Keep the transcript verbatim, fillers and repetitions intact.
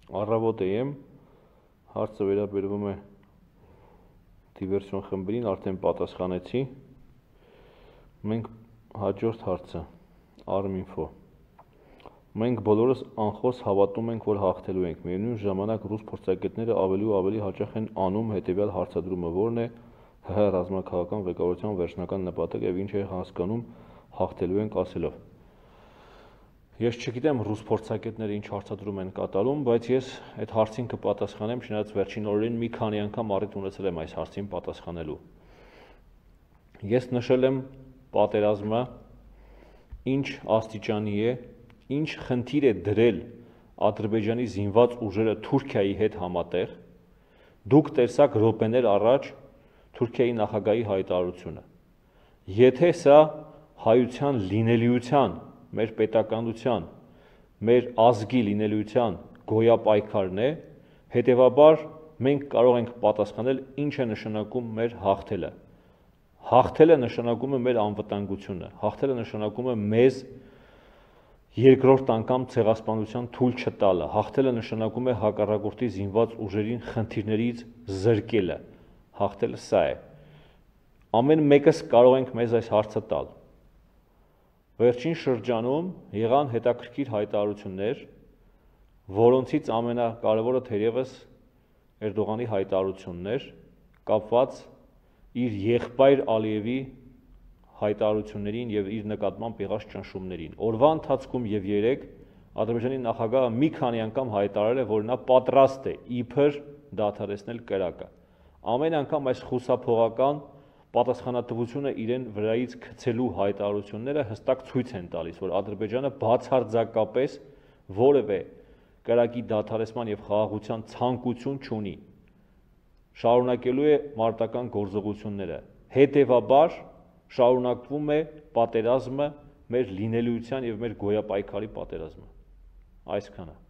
Առավոտ եմ, հարցը վերաբերվում է դիվերսիոն խմբերին, արդեն պատասխանեցի։ Մենք հաջորդ հարցը, Arminfo։ Մենք բոլորս անխոս հավատում ենք, որ հաղթելու ենք, միևնույն ժամանակ ռուս փորձագետները ավելի ու ավելի հաճախ են անում հետևյալ հարցադրումը, որն է ՀՀ ռազմաքաղաքական ղեկավարության վերջնական նպատակը եւ ինչ է հասկանում հաղթելու ենք ասելով։ Ես չգիտեմ ռուս փորձագետները ինչ հարցադրում են կատարում, բայց ես այդ հարցին կպատասխանեմ, չնայած վերջին օրերին մի քանի անգամ առիթ ունեցել եմ այս հարցին պատասխանելու։ Ես նշել եմ պատերազմը ինչ աստիճանի է, ինչ խնդիր է դրել Ադրբեջանի զինված ուժերը Թուրքիայի հետ համատեղ, դուք տեսաք րոպեներ առաջ Թուրքիայի նախագահի հայտարարությունը։ Եթե սա հայության լինելիության, մեր պետականության, մեր ազգի լինելիության գոյապայքարն է, հետևաբար մենք կարող ենք պատասխանել ինչ է նշանակում մեր հաղթելը։ Հաղթելը նշանակում է մեր անվտանգությունը, հաղթելը նշանակում է մեզ երկրորդ անգամ ցեղասպանության թույլ չտալը, հաղթելը նշանակում է հակառակորդի զինված ուժերին խնդիրներից զրկելը, հաղթելը սա է։ Ամեն մեկս կարող ենք մեզ այս հարցը տալ։ Վերջին շրջանում եղան հետաքրքիր հայտարարություններ, որոնցից ամենակարևորը թերևս Էրդողանի հայտարարությունն էր, կապված իր եղբայր Ալիևի հայտարարություններին եւ իր նկատմամբ եղած ճնշումներին։ Օրվա ընթացքում եւ երեք Ադրբեջանի նախագահը մի քանի անգամ հայտարարել է, որ նա պատրաստ է իբր դադարեցնել կրակը։ Ամեն անգամ այս խուսափողական պատասխանատվությունը իրեն վրայից գցելու հայտարարությունները հստակ ցույց են տալիս, որ Ադրբեջանը բացարձակապես որևէ կրակի դադարեցման եւ խաղաղության ցանկություն չունի։ Շարունակելու է մարտական գործողությունները։ Հետևաբար շարունակվում է պատերազմը, մեր լինելիության եւ մեր գոյապայքարի պատերազմը։ Այսքանը։